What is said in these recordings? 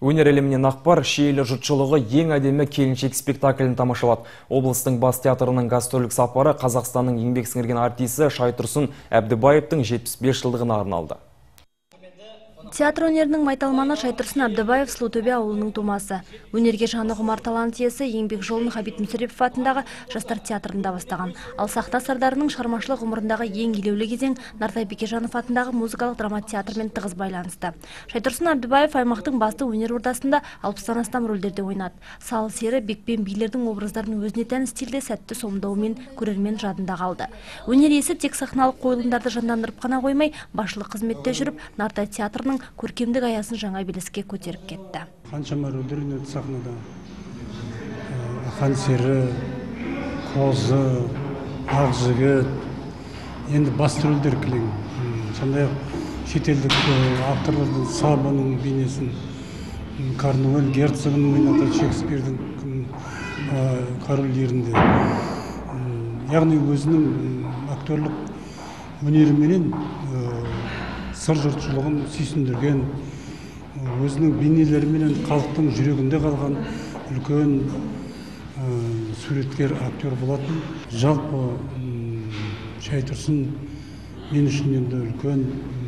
Өнер әлемінен ақпар шиелі жұртшылығы ең әдемі келіншек спектаклін тамашалады. Облыстың бас театрының гастрольдік сапары Қазақстанның еңбек сіңірген артисі Шайтұрсын Әбдібаевтың 75 жылдығына арналды. Театр өнерінің майталманы Шайтұрсын Әбдібаев Сұлутөбе ауылының тумасы. Өнерге жаны құмар талант иесі еңбек жолын Ғабит Мүсірепов атындағы жастар театрында бастаған. Ал сахна сардарының шығармашылық ғұмырындағы ең елеулі кезең Нартай Бекежанов атындағы музыкалық драма театрмен тығыз байланысты. Шайтұрсын Әбдібаев аймақтың басты өнер ордасында 60-тан астам рөлдерде ойнады. Салы сері бекпен билердің образдарын өзіне тән стильде сәтті сомдауымен көрермен жадында қалды. Өнер иесі тек сахналық қойылымдарды жандандырып қана қоймай, басшылық қызметте жүріп, Нартай театрының көркемдік аясын жаңа белеске көтеріп кетті. Қаншама рөлдер ойнады сахнада. Ақан сері, қозы, ақ жігіт, енді басты рөлдер кілең. Сондай-ақ шетелдік авторлардың Сабаның бейнесін, Корнуэль Герцогының ойнады, Шекспирдің король ерінде. Яғни өзінің актерлік өнеріменен сыр жұртшылығын сүйсіндірген, өзінің бейнелеріменен халықтың жүрегінде қалған үлкен суреткер, актер болатын. Жалпы Шайтұрсын мен үшін енді үлкен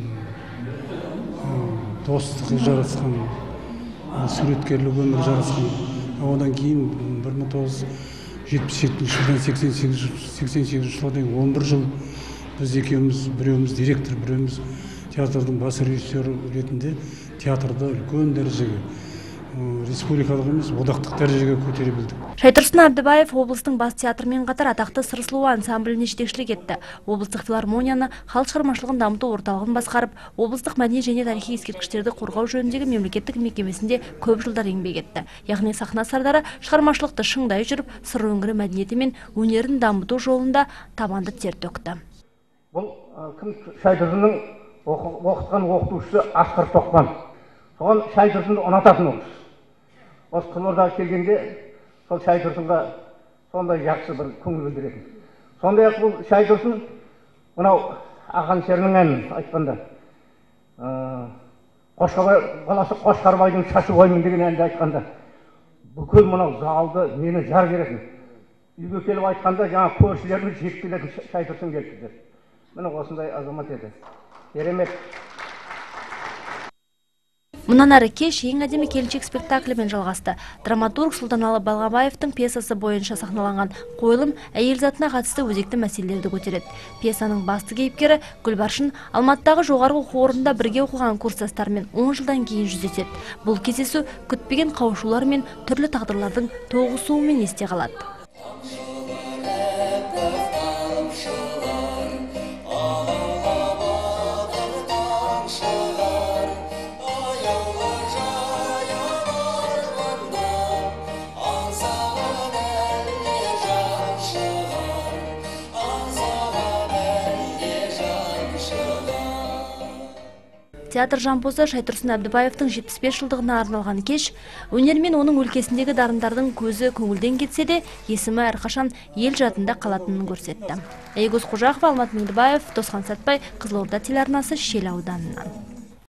достығы жарасқан, суреткерлік өмір жарасқан. Одан кейін 1977 жылдан 88 жылға дейін 11 жыл біз екеуміз, біреуміз директор, біреуміз театрдың бас режиссері ретінде театрда үлкен дәрежеге, республикалық емес, одақтық дәрежеге көтере білдік. Шайтұрсын Әбдібаев облыстың бас театрымен қатар атақты Сыр сұлуы ансамбліне жетекшілік етті. Облыстық филармонияны, халық шығармашылығын дамыту орталығын басқарып, облыстық мәдени және тарихи ескерткіштерді қорғау жөніндегі мемлекеттік мекемесінде көп жылдар еңбек етті. Яғни сахна сардары шығармашылықты шыңдай жүріп, сыр өңірі мәдениеті мен өнерін дамыту жолында табанды тер төкті. Бұл Шайтұрсынның оқытқан оқытушысы Асқар Тоқпан. Соған Шайтұрсынды ұнататын ол. Осы Қызылордаға келгенде сол Шайтұрсынға сондай жақсы бір көңіл білдіретін. Сондай-ақ бұл Шайтұрсын мынау Ақан серінің әнін айтқанда, баласы Қошқарбайдың шашы оймын деген әнді айтқанда, бүкіл мынау залды мені жар беретін. Үйге келіп айтқанда жаңа көршілердің жеп келетін Шайтұрсын келді. Міне осындай азамат еді. Керемет. Мұнан әрі кеш ең әдемі келіншек спектаклімен жалғасты. Драматург Сұлтаналы Балғабаевтың пьесасы бойынша сахналанған қойылым әйел затына қатысты өзекті мәселелерді көтереді. Пьесаның басты кейіпкері Гүлбаршын Алматыдағы жоғарғы оқу орнында бірге оқыған курстастарымен 10 жылдан кейін жүздеседі. Бұл кездесу күтпеген қауышулар мен түрлі тағдырлардың тоғысуымен есте қалады. Театр жамбозы Шайтұрсын Әбдібаевтың 75 жылдығына арналған кеш, өнер мен оның өлкесіндегі дарындардың көзі көңілден кетсе де, есімі әрқашан ел жадында қалатынын көрсетті. Айгөз Қожақова, Алмат Меңдібаев, Досхан Сәтбай, Қызылорда телеарнасы, Шиелі ауданынан.